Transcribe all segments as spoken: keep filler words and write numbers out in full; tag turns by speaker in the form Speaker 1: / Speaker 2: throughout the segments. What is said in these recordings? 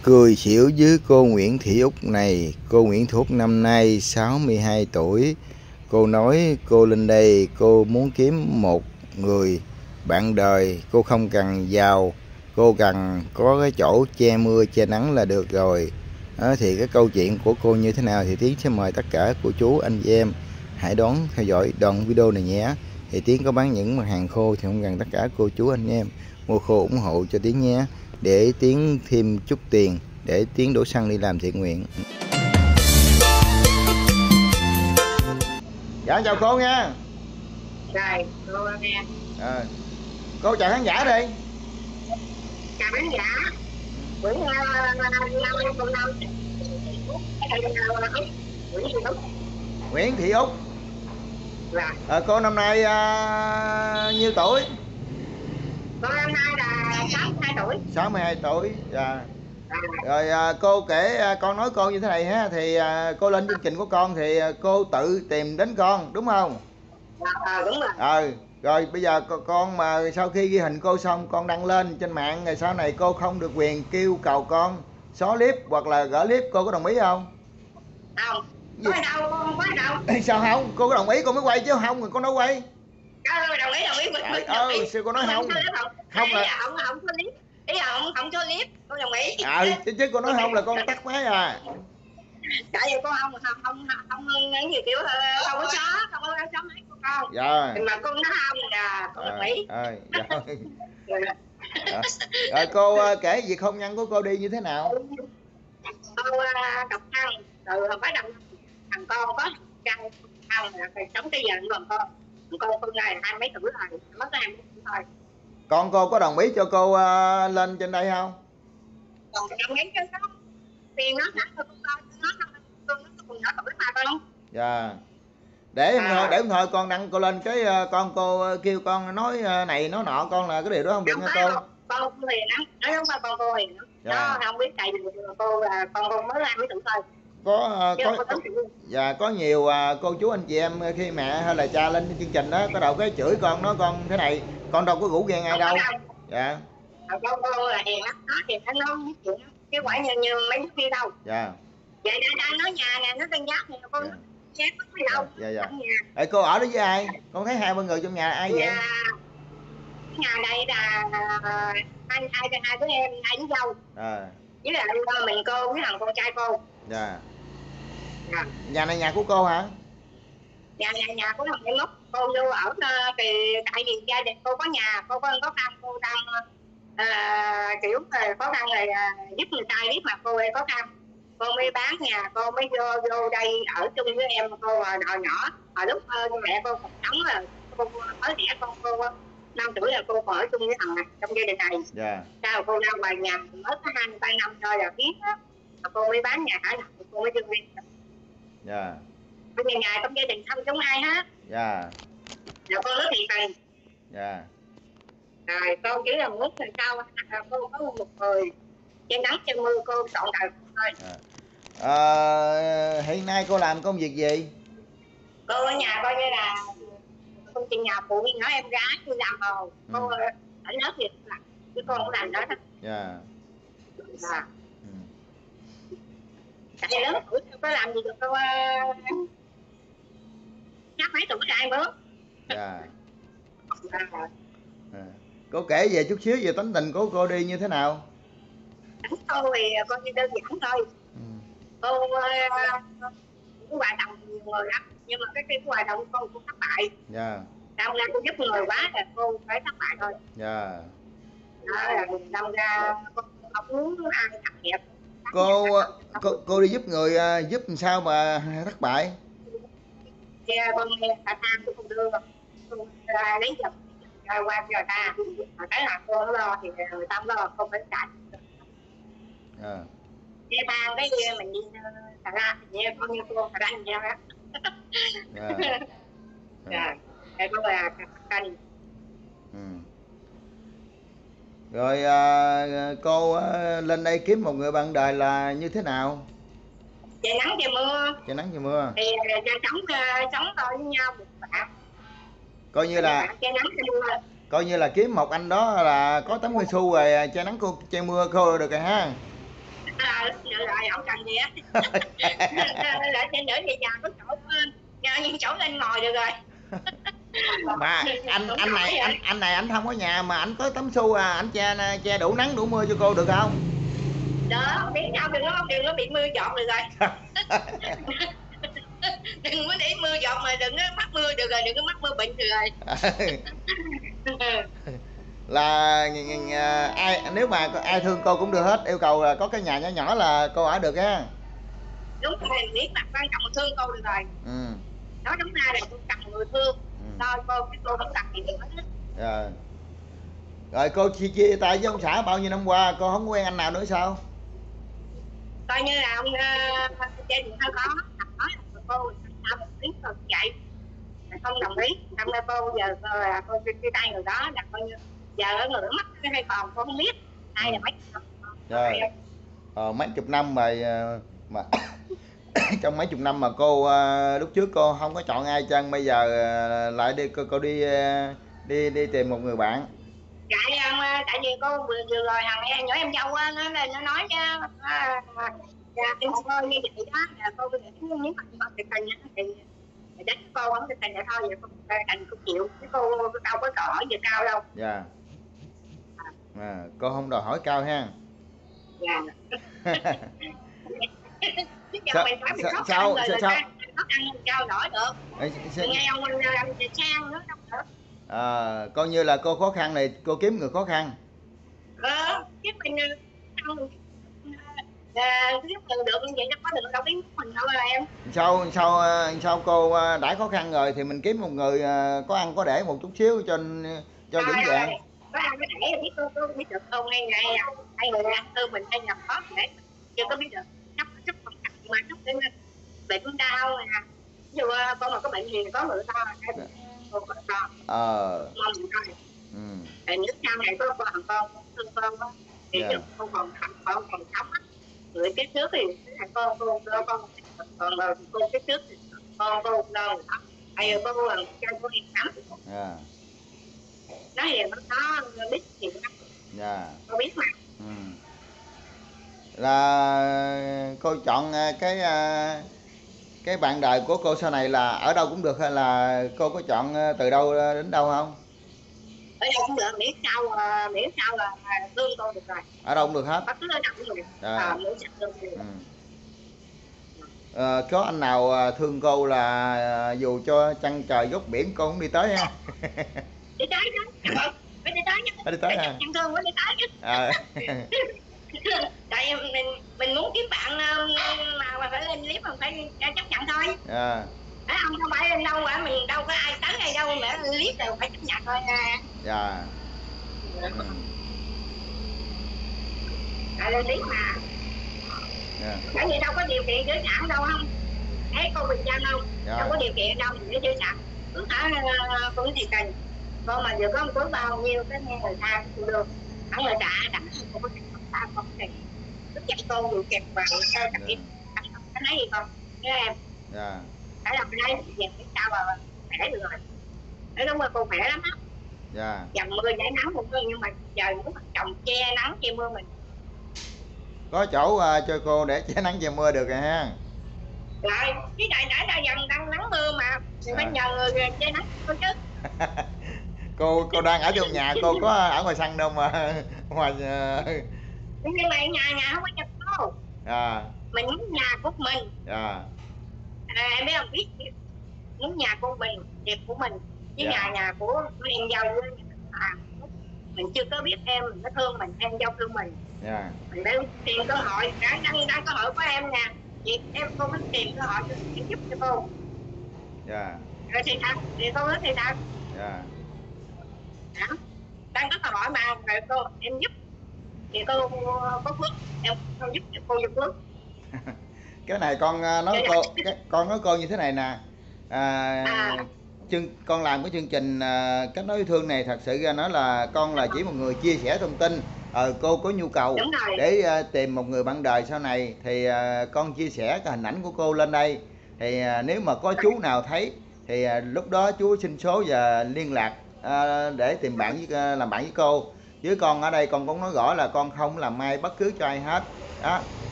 Speaker 1: Cười xỉu với cô Nguyễn Thị Út này. Cô Nguyễn Thị Út năm nay sáu mươi hai tuổi. Cô nói cô lên đây cô muốn kiếm một người bạn đời. Cô không cần giàu, cô cần có cái chỗ che mưa che nắng là được rồi. Đó, thì cái câu chuyện của cô như thế nào thì Tiến sẽ mời tất cả cô chú anh chị em hãy đón theo dõi đoạn video này nhé. Thì Tiến có bán những mặt hàng khô thì không cần tất cả cô chú anh em mua khô ủng hộ cho Tiến nhé, để Tiến thêm chút tiền để Tiến đổ xăng đi làm thiện nguyện. Dạ chào cô nha.
Speaker 2: Rồi, cô nghe.
Speaker 1: À, cô chào khán giả đi.
Speaker 2: Chào khán giả. Nguyễn Thị Út.
Speaker 1: Nguyễn Thị Út.
Speaker 2: Dạ.
Speaker 1: À, cô năm nay à, nhiêu tuổi?
Speaker 2: Cô năm nay là sáu mươi hai tuổi.
Speaker 1: sáu mươi hai tuổi. Dạ. Rồi à, cô kể à, con nói cô như thế này ha, thì à, cô lên chương trình của con thì à, cô tự tìm đến con đúng không?
Speaker 2: Ờ đúng rồi.
Speaker 1: Ờ rồi bây giờ con, con mà sau khi ghi hình cô xong con đăng lên trên mạng, ngày sau này cô không được quyền kêu cầu con xóa clip hoặc là gỡ clip, cô có đồng ý không?
Speaker 2: Không. Có đâu, không có đâu.
Speaker 1: Sao không? Cô có đồng ý con mới quay chứ không rồi con nói quay.
Speaker 2: Đâu đồng ý, đồng ý, mình mình
Speaker 1: ờ sao cô nói không?
Speaker 2: Không là không không có clip. Ý là không không cho clip, cô đồng ý.
Speaker 1: Ờ chứ, chứ cô nói không là con tắt máy à.
Speaker 2: Tại vì con không không không không những gì kiểu không có chó, không có chó máy của con.
Speaker 1: Dạ.
Speaker 2: Mà con nói không là con đồng ý.
Speaker 1: Ờ dạ. Rồi. Rồi cô kể việc hôn nhân của cô đi như thế nào?
Speaker 2: Cô độc thân từ bắt đầu thằng con có căn thân là sống tới giờ còn con con con này hai mấy tuổi rồi, mất hai mấy tuổi thôi.
Speaker 1: Con cô có đồng ý cho cô uh, lên trên đây không?
Speaker 2: Còn đồng ý chứ không tiền nó sẵn cho con con nó con nó còn nhỏ tuổi mà con.
Speaker 1: Dạ. Để em thôi, để em thôi con đăng cô lên cái uh, con cô kêu con nói uh, này nói nọ, con là cái điều đó không được nha cô.
Speaker 2: Con cô hiền lắm, nói đúng mà con cô hiền lắm. Dạ. Nó không biết tại vì cô là con cô mới hai mấy tuổi thôi.
Speaker 1: Có uh, có, có và có nhiều uh, cô chú anh chị em khi mẹ hay là cha lên chương trình đó có đầu cái chửi con, nói con thế này, con đâu có rủ ghen ai đâu. Dạ.
Speaker 2: Con cô là hiền lắm, nó thì nó nói chuyện cái quả như như mấy đứa kia đâu.
Speaker 1: Dạ.
Speaker 2: Vậy đang đang nói nhà nè, nó đang giác nè con. Dạ. Giác có gì đâu.
Speaker 1: Dạ dạ. Ê, cô ở đó với ai? Con thấy hai ba người trong nhà là ai vậy?
Speaker 2: Dạ. Nhà đây là hai hai hai đứa em, hai đứa dâu. À. Với lại mình cô với thằng con trai cô.
Speaker 1: Dạ. Dạ. Nhà này nhà của cô hả?
Speaker 2: Nhà nhà nhà của thằng em Mốc. Cô vô ở thì tại vì gia đình cô có nhà, cô có khó khăn, cô đang à, kiểu khó khăn rồi à, giúp người ta biết mà cô khó khăn. Cô mới bán nhà, cô mới vô vô đây ở chung với em cô hồi nhỏ. Hồi lúc mẹ cô còn sống là cô mới đẻ con cô năm tuổi là cô ở chung với thằng này trong gia đình này. Dạ. Sau cô ra ngoài nhà mới có hai ba năm thôi là biết á, cô mới bán nhà cả năm cô mới dưng đi. Dạ. Bây giờ nhà trong gia đình không giống ai hết. Dạ. Rồi con rất thiệt tình. Dạ. Rồi con chỉ là muốn lần sau cô có một người trên nắng trên mưa cô chọn đời thôi. Dạ.
Speaker 1: À, hiện nay cô làm công việc gì?
Speaker 2: Cô ở nhà coi như là công trình nhà phụ nhỏ em gái đi làm hồ. Ừ. Cô ở lớp việc làm chứ con cũng làm đó đó. Dạ. Dạ. Ừ. Tại lớn tuổi có làm gì được cô chắc mấy tuổi trai bớt.
Speaker 1: Dạ. À. Cô kể về chút xíu về tính tình của cô đi như thế nào?
Speaker 2: Tính cô thì con như đơn giản thôi. Ừ. Cô cũng hoạt động nhiều người lắm, nhưng mà cái cái hoạt động cô cũng thất bại. Dạ. Đâm ra cô giúp người quá là cô phải thất bại thôi. Dạ. Đó là đâm ra cô không muốn ăn thất nghiệp.
Speaker 1: Cô cô cô đi giúp người giúp làm sao mà thất bại?
Speaker 2: Thì con nghe cả tham tôi không đưa, tôi lấy giật qua cho người ta, mà cái là cô nó lo thì người ta lo không phải trả. À. Nghe than cái gì mình đi thằng ra nghe con như cô thằng ra như nhau á. Dạ. Cái đó là canh.
Speaker 1: Ừ. Rồi à, cô à, lên đây kiếm một người bạn đời là như thế nào?
Speaker 2: Trời nắng trời mưa.
Speaker 1: Trời nắng trời mưa.
Speaker 2: Thì sống sống thôi với nhau một bạn.
Speaker 1: Coi như là
Speaker 2: trời nắng trời mưa.
Speaker 1: Coi như là kiếm một anh đó là có tấm cao su rồi che nắng cô che mưa cô được rồi ha.
Speaker 2: À, được rồi, không cần gì á. Lại thêm nữa thì nhà có chỗ nhưng chỗ lên ngồi được rồi.
Speaker 1: Mà anh anh này anh anh này anh không có nhà mà anh có tấm xu à, anh che che đủ nắng đủ mưa cho cô được không?
Speaker 2: Đó, miễn sao đừng có đừng có bị mưa giọt được rồi. Đừng có để mưa giọt mà đừng có mắc mưa được rồi, đừng có mắc mưa bệnh được rồi.
Speaker 1: Là ai nếu mà ai thương cô cũng được hết, yêu cầu là có cái nhà nhỏ nhỏ là cô ở được á.
Speaker 2: Đúng rồi, biết mặt quan trọng là thương cô được rồi.
Speaker 1: Ừ.
Speaker 2: Nói đúng ra là tôi cần người thương. Ừ. Thôi cô cái cô không cần gì nữa.
Speaker 1: Rồi. Rồi cô chia chia tay với ông xã bao nhiêu năm qua, cô không quen anh nào nữa sao?
Speaker 2: Coi như là ông uh, gia đình hơi khó, nói là cô sao một tiếng rồi vậy. Không đồng ý, năm nay cô giờ là cô chia tay người đó là coi như giờ ở người mất hay còn cô không biết ai là mấy chục năm.
Speaker 1: Rồi. Ờ, mấy chục năm mà mà trong mấy chục năm mà cô lúc trước cô không có chọn ai chăng, bây giờ lại đi cô, cô đi đi đi tìm một người bạn.
Speaker 2: Dạ em, tại vì cô vừa vừa rồi thằng em nhỏ em dâu á, nó nó nói chứ dạ em coi như vậy đó là cô nghĩ nếu mà con thực tình thì đánh cô không thực tình là thôi vậy cô thành cô chịu chứ cô đâu có đòi hỏi gì cao đâu.
Speaker 1: Dạ. À, cô không đòi hỏi cao ha.
Speaker 2: Dạ.
Speaker 1: sao sao sao sao sao
Speaker 2: khó khăn cao nổi được. Nghe ông làm sang nữa đâu được.
Speaker 1: À, coi như là cô khó khăn này cô kiếm người khó khăn.
Speaker 2: Ờ, chứ mình không là nếu mình được như vậy nó có được đâu biết mình đâu là em.
Speaker 1: Sau sau sau cô đã khó khăn rồi thì mình kiếm một người có ăn có để một chút xíu cho cho vững vàng.
Speaker 2: Có ăn có để biết cô cô biết được không hay ngày hay người ăn tư mình hay nhập khó để chưa có biết được sắp sắp còn cạnh mà sắp đến bệnh đau nè. Ví dụ con mà có bệnh gì có người to hay con có to. Ờ. Mong thôi. Ừ. Tại nếu sau này có con con thương con đó thì yeah. Không còn thành con còn sống á. Người cái trước thì là con con con con còn cô cái trước thì con cô đâu hay cô là cho cô hiền lắm. Yeah. Nói hiền nó biết hiền lắm. Dạ. Cô biết mà. Ừ.
Speaker 1: Là cô chọn cái cái bạn đời của cô sau này là ở đâu cũng được hay là cô có chọn từ đâu đến đâu không?
Speaker 2: Ở đâu cũng được, miễn sao miễn sao là thương tôi được rồi.
Speaker 1: Ở đâu cũng được hết.
Speaker 2: Bất cứ ở đâu cũng được. Ờ, miễn sao thương tôi được. Ừ.
Speaker 1: À, có anh nào thương cô là dù cho chân trời góc biển cô cũng đi tới ha?
Speaker 2: Đi tới chứ, phải đi tới chứ.
Speaker 1: Đi tới à?
Speaker 2: Chân thương phải đi tới chứ. À. Tại mình mình muốn kiếm bạn mà mà phải lên clip mà phải chấp nhận thôi. À. Đấy, ông không phải lên đâu cả, mình đâu có ai tới hay đâu mà lên clip đều phải chấp nhận thôi nha. Dạ. Ừ. Tại lên clip mà. Yeah. Bởi vì đâu có điều kiện giới sản đâu không? Thấy cô Bình Giang không? Yeah. Đâu có điều kiện đâu để giới sản. Cứ thả con thì cần. Con mà vừa có một túi bao nhiêu cái nghe người ta cũng được. Hẳn người trả đẳng không có tiền ta không có tiền. Tức chạy cô vừa kẹp vào sơ tập im. Cái thấy gì không? Nhớ em. Dạ. Phải làm cái đấy thì biết sao mà khỏe được rồi. Nói đúng là cô khỏe lắm á. Dạ. Dầm mưa giải nắng một nhưng mà trời muốn trồng che nắng che mưa mình.
Speaker 1: Có chỗ uh, cho cô để che nắng che mưa được rồi ha.
Speaker 2: Rồi, cái này đã ra dần đang nắng mưa mà thì phải nhờ người che nắng thôi chứ.
Speaker 1: cô cô đang ở trong nhà, cô có ở ngoài sân đâu mà ngoài
Speaker 2: nhưng mà nhà nhà không có nhà cô. À. Mình muốn nhà của mình. À. À, em biết không, biết muốn nhà của mình, đẹp của mình chứ yeah. nhà nhà của em dâu à, mình chưa có biết em mình nó thương mình, em dâu thương mình. Yeah. Mình đang tìm cơ hội, đang đang đang cơ hội của em nè, chị em cô muốn tìm cơ hội để giúp cho cô. Yeah. Rồi thì sao? Thì cô nói thì sao? Yeah. Đó. Đang có cơ hội mà rồi cô em giúp thì cô có phước, em không giúp cho cô giúp phước.
Speaker 1: Cái này con nói cô, cái, con nói cô như thế này nè. À, à. Chương, con làm cái chương trình uh, kết nối yêu thương này thật sự ra nói là con là chỉ một người chia sẻ thông tin. Ờ, cô có nhu cầu để uh, tìm một người bạn đời sau này thì uh, con chia sẻ cái hình ảnh của cô lên đây thì uh, nếu mà có chú nào thấy thì uh, lúc đó chú xin số và liên lạc uh, để tìm bạn với uh, làm bạn với cô. Với con ở đây con cũng nói rõ là con không làm mai bất cứ cho ai hết đó.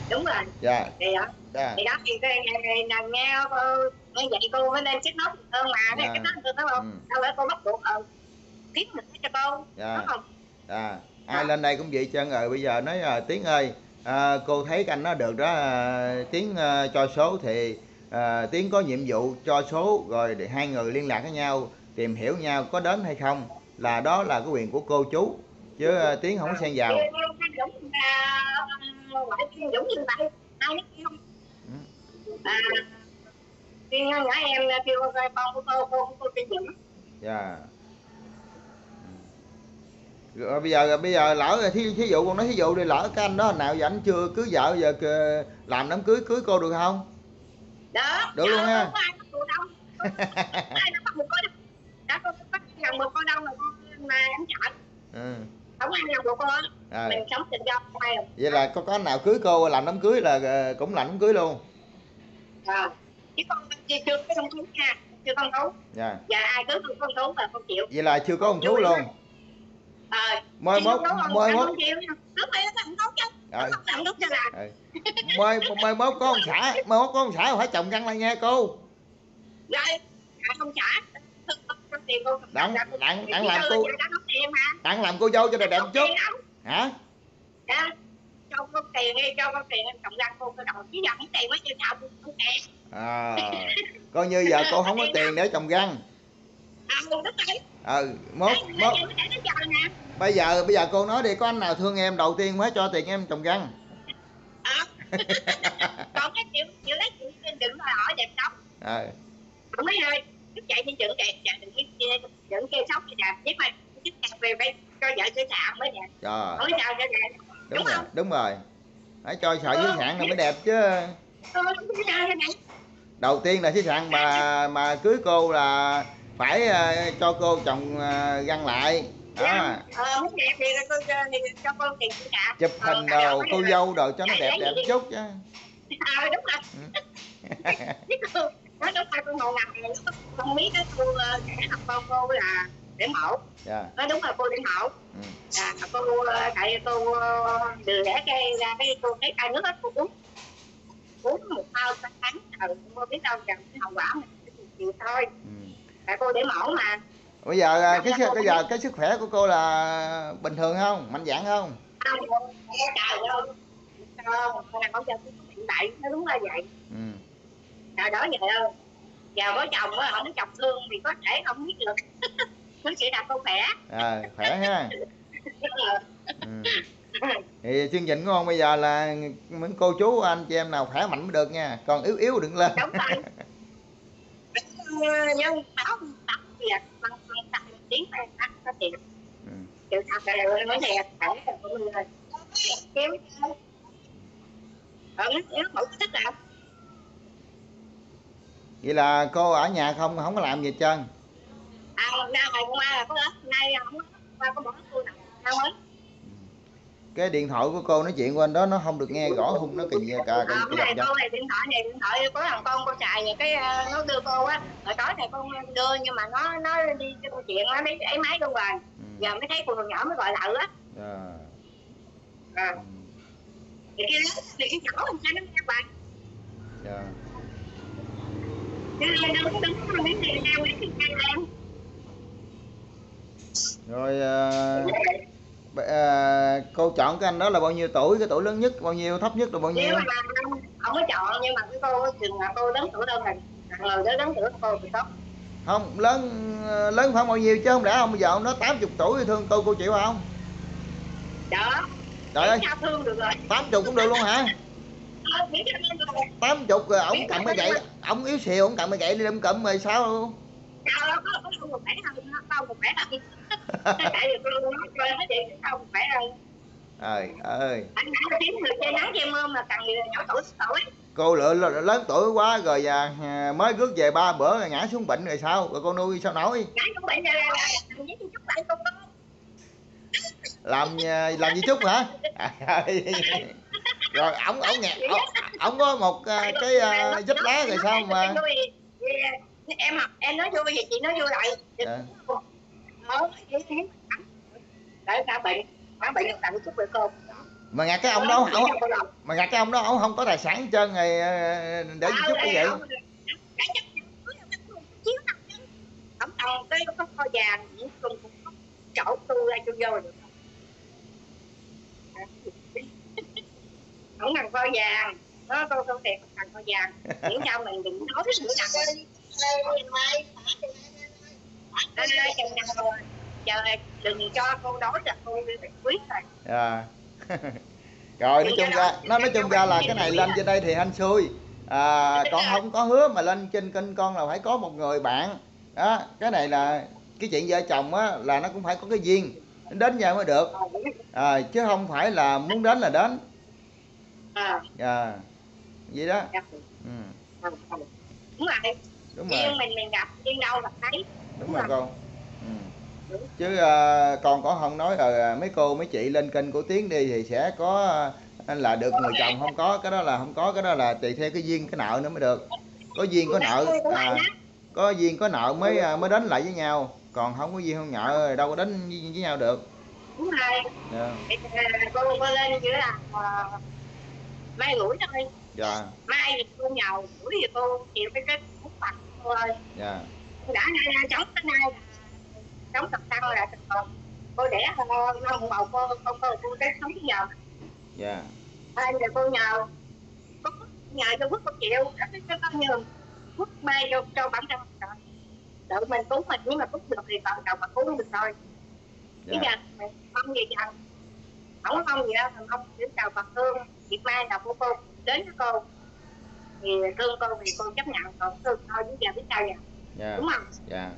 Speaker 2: đúng rồi.
Speaker 1: Dạ.
Speaker 2: Thì đó,
Speaker 1: Dạ.
Speaker 2: thì đó thì cái nghe nghe nghe vậy cô mới lên kết nối hơn mà cái
Speaker 1: Dạ.
Speaker 2: cái đó được không?
Speaker 1: Ừ.
Speaker 2: Đâu phải cô bắt buộc ờ kiếm mình cho cô, đúng
Speaker 1: Dạ.
Speaker 2: không?
Speaker 1: Dạ. Ai
Speaker 2: Đó.
Speaker 1: lên đây cũng vậy trơn rồi. Bây giờ nói là Tiến ơi, à, cô thấy cái anh nó được đó, à, Tiến à, cho số thì à, Tiến có nhiệm vụ cho số rồi để hai người liên lạc với nhau, tìm hiểu nhau có đến hay không, là đó là cái quyền của cô chú, chứ à, Tiến không có xen
Speaker 2: Kêu
Speaker 1: vào.
Speaker 2: kêu Thanh Dũng là gọi Thanh Dũng như vậy, ai biết không?
Speaker 1: Ừ.
Speaker 2: À, kêu nhỏ em kêu con của cô, cô cô Thanh Dũng.
Speaker 1: Dạ. Rồi bây giờ bây giờ lỡ thí, thí dụ con nói thí dụ đi, lỡ cái anh đó hồi nào giờ anh chưa cưới vợ, giờ kì- làm đám cưới cưới cô được không?
Speaker 2: Đó,
Speaker 1: Được luôn
Speaker 2: trời ơi,
Speaker 1: ha.
Speaker 2: có ai bắt cô đâu, ai nó bắt buộc cô đâu, đã cô bắt nhận buộc cô đâu mà con mà em chọn,
Speaker 1: Ừ.
Speaker 2: không ai nhận buộc cô,
Speaker 1: À,
Speaker 2: mình sống tự do không ai.
Speaker 1: vậy là có có anh nào cưới cô làm đám cưới là ờ, cũng làm đám cưới luôn.
Speaker 2: À, chứ con chưa chưa có con thú nha, chưa con thú,
Speaker 1: Dạ.
Speaker 2: và ai cưới con con thú là con chịu,
Speaker 1: Vậy là chưa có
Speaker 2: con
Speaker 1: ông thú
Speaker 2: vui
Speaker 1: luôn.
Speaker 2: lắm. Ờ,
Speaker 1: Mới
Speaker 2: khi
Speaker 1: mốt
Speaker 2: con thú không
Speaker 1: mới
Speaker 2: anh
Speaker 1: mốt.
Speaker 2: không chịu nha, lúc này nó làm thú chứ, nó
Speaker 1: Rồi.
Speaker 2: không làm thú cho làm.
Speaker 1: Rồi. Mới mới mốt có ông xã, mới mốt có ông xã phải chồng găng lại nha cô.
Speaker 2: Rồi, à, không trả, không tiền cô không trả
Speaker 1: Đặng
Speaker 2: ra cô,
Speaker 1: đặng
Speaker 2: thì
Speaker 1: đặng
Speaker 2: chỉ
Speaker 1: làm
Speaker 2: đưa
Speaker 1: cô,
Speaker 2: cho nó tiền mà,
Speaker 1: đặng làm cô dâu cho đẹp đẹp
Speaker 2: không
Speaker 1: chút.
Speaker 2: tiền đâu,
Speaker 1: Hả?
Speaker 2: à, cho con tiền đi, cho con tiền em cộng ra cô cái đầu, chứ giờ không tiền mới chưa chồng không kẹt.
Speaker 1: À, coi như giờ cô không có tiền để trồng găng.
Speaker 2: À, đúng rồi.
Speaker 1: Ừ, mốt
Speaker 2: Đấy, nói
Speaker 1: mốt
Speaker 2: chuyện với nó chờ nè.
Speaker 1: bây giờ bây giờ cô nói đi, có anh nào thương em đầu tiên mới cho tiền em trồng găng.
Speaker 2: À. Còn cái chuyện chuyện lấy chuyện đừng đòi hỏi đẹp sống.
Speaker 1: À.
Speaker 2: Không mấy ơi, thức dậy đi dựng kẹt, đừng dựng kê sóc cho đẹp, chứ mà chứ kẹt về phải cho vợ chơi sạm mới đẹp.
Speaker 1: Trời.
Speaker 2: Không sao cho đẹp,
Speaker 1: Đúng
Speaker 2: đúng
Speaker 1: rồi,
Speaker 2: không?
Speaker 1: đúng rồi. Phải cho sợi dưới
Speaker 2: Ừ,
Speaker 1: sạn rồi mới đẹp chứ.
Speaker 2: ừ, không sao cho đẹp.
Speaker 1: Đầu tiên là dưới sạn mà mà cưới cô là phải uh, cho cô chồng uh, găng lại. Đó.
Speaker 2: Ờ, muốn đẹp thì tôi thì cho con tiền chị cả.
Speaker 1: Chụp
Speaker 2: Ờ,
Speaker 1: hình
Speaker 2: cài đầu
Speaker 1: đồ
Speaker 2: mới
Speaker 1: cô dâu đồ cho nó
Speaker 2: lấy
Speaker 1: đẹp
Speaker 2: lấy
Speaker 1: đẹp
Speaker 2: gì đi.
Speaker 1: chút chứ.
Speaker 2: Ờ, đúng rồi.
Speaker 1: Ừ.
Speaker 2: Chứ cô, nói đúng rồi, con ngồi ngầm này, không biết cái cô trẻ học con cô là để mẫu.
Speaker 1: Yeah.
Speaker 2: Nói đúng là cô để mẫu.
Speaker 1: Ừ.
Speaker 2: À, cô tại cô đưa đẻ cái ra cái cô thấy ai nước hết cô uống uống một bao ba tháng rồi cô biết đâu rằng cái hậu quả mình chịu thôi.
Speaker 1: Ừ.
Speaker 2: Tại cô để mẫu mà.
Speaker 1: Bây giờ
Speaker 2: Đâm
Speaker 1: cái
Speaker 2: ra
Speaker 1: sức
Speaker 2: cô
Speaker 1: cái
Speaker 2: không
Speaker 1: giờ
Speaker 2: biết.
Speaker 1: cái sức khỏe của cô là bình thường không, mạnh dạn không?
Speaker 2: Không, trời ơi, không, con đàn ông giờ tôi bị bậy, nó đúng là vậy.
Speaker 1: Ừ.
Speaker 2: Trời đó vậy ơi, giờ có chồng á, không có chồng thương thì có thể không biết được. Nó chỉ là cô khỏe.
Speaker 1: À, khỏe ha. Ừ. Thì chương trình của con bây giờ là những cô chú anh chị em nào khỏe mạnh mới được nha, còn yếu yếu đừng lên.
Speaker 2: Đúng rồi. Nhưng báo tập việc bằng bằng tập tiếng phải tắt có tiền.
Speaker 1: Ừ.
Speaker 2: Chịu tập là nói thiệt, khỏe là của mình rồi. Kiếm ở nó mẫu thích là
Speaker 1: Vậy là cô ở nhà không không có làm gì hết trơn.
Speaker 2: à ra ngày hôm qua là có hết, nay không qua có bỏ tôi nào sao hết.
Speaker 1: Cái điện thoại của cô nói chuyện qua đó nó không được nghe rõ, hung nó kỳ cả
Speaker 2: À,
Speaker 1: kỳ
Speaker 2: cái
Speaker 1: dập
Speaker 2: này
Speaker 1: dập.
Speaker 2: cô này điện thoại này điện thoại có thằng con cô xài vậy cái uh, nó đưa cô á, hồi tối này con đưa nhưng mà nó nó đi cho câu chuyện nó lấy ấy máy luôn rồi.
Speaker 1: Ừ.
Speaker 2: Giờ mới thấy cô nhỏ mới gọi lại á.
Speaker 1: À.
Speaker 2: À.
Speaker 1: Ừ.
Speaker 2: Thì cái lớn thì cái nhỏ làm sao nó nghe bạn.
Speaker 1: Dạ.
Speaker 2: Đứng đứng đứng đứng đi theo đi theo em.
Speaker 1: Rồi à, à, cô chọn cái anh đó là bao nhiêu tuổi, cái tuổi lớn nhất bao nhiêu, thấp nhất là bao nhiêu?
Speaker 2: Nếu mà không, không có chọn nhưng mà cái cô chừng là cô lớn tuổi đâu mình người đó lớn tuổi cô thì tốt.
Speaker 1: Không lớn, lớn khoảng bao nhiêu chứ không lẽ không bây giờ ông đó tám mươi tuổi thì thương cô cô chịu không?
Speaker 2: Đó.
Speaker 1: Trời ơi,
Speaker 2: Sao thương được rồi.
Speaker 1: tám mươi cũng được luôn hả?
Speaker 2: Ờ, biết cho nên rồi.
Speaker 1: tám mươi rồi ổng
Speaker 2: Biết
Speaker 1: cầm
Speaker 2: cho
Speaker 1: cái
Speaker 2: nên
Speaker 1: gậy,
Speaker 2: rồi.
Speaker 1: ổng yếu xìu ổng cầm cái gậy đi đâm cụm rồi sao luôn.
Speaker 2: Sao đó có có không một khỏe hơn, nó không một khỏe hơn. Tại vì cô nói cho nó vậy không khỏe hơn.
Speaker 1: Trời ơi.
Speaker 2: Anh đã kiếm người chơi nắng chơi mưa mà cần người nhỏ tuổi tuổi.
Speaker 1: Cô lựa lớn tuổi quá rồi à, mới rước về ba bữa rồi ngã xuống bệnh rồi sao? Rồi cô nuôi sao nổi?
Speaker 2: Ngã xuống bệnh ra là làm với chút lại cô có.
Speaker 1: Làm làm gì chút hả? Rồi ổng ổng nghe ổng, ổng có một cái uh, vết lá rồi sao mà
Speaker 2: em học em nói vui thì chị nói vui lại.
Speaker 1: À.
Speaker 2: Ờ, tại sao bệnh, má bệnh tặng chút với cô.
Speaker 1: Mà ngặt cái ông đó không, mà ngặt cái ông đó ông không có tài sản hết trơn rồi để gì chút như vậy.
Speaker 2: Không còn cái có kho vàng những cùng cũng chỗ tôi ra tôi vô được không cần kho vàng nó tôi không thiệt cần kho vàng miễn sao mình đừng nói cái bữa nào chừng nào giờ đừng cho cô nói là cô quyết rồi.
Speaker 1: À. Rồi nói chung ra nó nói chung ra là cái này lên trên đây thì anh xui, à, con không có hứa mà lên trên kênh con là phải có một người bạn đó. Cái này là cái chuyện vợ chồng á là nó cũng phải có cái duyên đến giờ mới được, à, chứ không phải là muốn đến là đến.
Speaker 2: À,
Speaker 1: à vậy đó. Ừ.
Speaker 2: Đúng rồi.
Speaker 1: Đúng
Speaker 2: rồi
Speaker 1: rồi.
Speaker 2: mình mình gặp riêng đâu gặp thấy.
Speaker 1: Đúng, đúng rồi con. Ừ. Chứ à, con có không nói rồi mấy cô mấy chị lên kênh của Tiến đi thì sẽ có là được người chồng, không có cái đó là không có, cái đó là tùy theo cái duyên cái nợ nữa mới được. Có duyên có nợ, à, có duyên có nợ mới mới đến lại với nhau, còn không có duyên không nợ đâu có đến với, với nhau được.
Speaker 2: Đúng rồi. Yeah. Cô cô lên chỉ là uh, mai gửi thôi.
Speaker 1: Dạ.
Speaker 2: Mai thì cô nhầu, gửi thì cô chịu cái cái phúc mặt thôi. Dạ. Đã nay chống tới nay chống tập tăng là còn cô đẻ non bầu cô cô cô cô cái sống giờ. Dạ. Anh rồi cô nhờ có nhờ cho quốc một triệu cái cái bao nhiêu quốc mai cho cho bản thân rồi tự mình cứu mình, nhưng mà cứu được thì còn chồng mà cứu không được thôi. Bây giờ mình không gì chẳng không có không gì đâu, mình không chỉ chào Phật thương Việt Mai nào của cô đến với cô thì thương cô thì cô chấp nhận, còn thương thôi bây giờ biết sao vậy. Yeah. Đúng không? Dạ.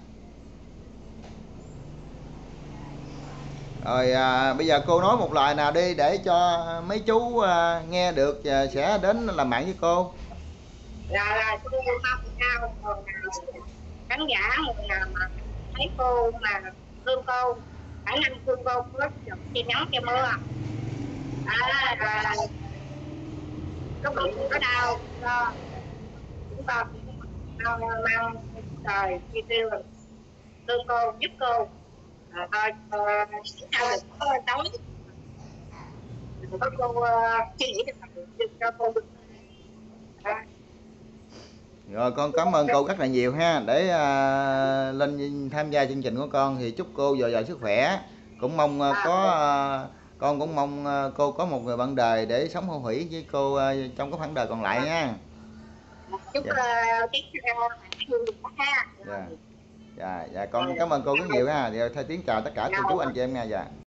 Speaker 1: Rồi à, bây giờ cô nói một lời nào đi để cho mấy chú à, nghe được và sẽ đến làm bạn với cô.
Speaker 2: Là là tôi mong sao người nào khán giả người nào mà thấy cô mà thương cô, khả năng thương cô có được che nắng che mưa, à, à, có bị có đau do chúng ta mang mang đời chi tiêu thương cô giúp cô thôi sao được có tối có cô suy nghĩ được cho cô được. À.
Speaker 1: Rồi con cảm ơn cô rất là nhiều ha, để à, lên tham gia chương trình của con thì chúc cô dồi dào sức khỏe, cũng mong à, có à, con cũng mong à, cô có một người bạn đời để sống hô hủy với cô à, trong cái khoảng đời còn lại nha.
Speaker 2: Chúc
Speaker 1: dạ.
Speaker 2: uh, ha.
Speaker 1: Dạ. Dạ, dạ con cảm ơn cô rất nhiều ha. Rồi thay Tiến chào tất cả cô chú anh chị em nha. Dạ.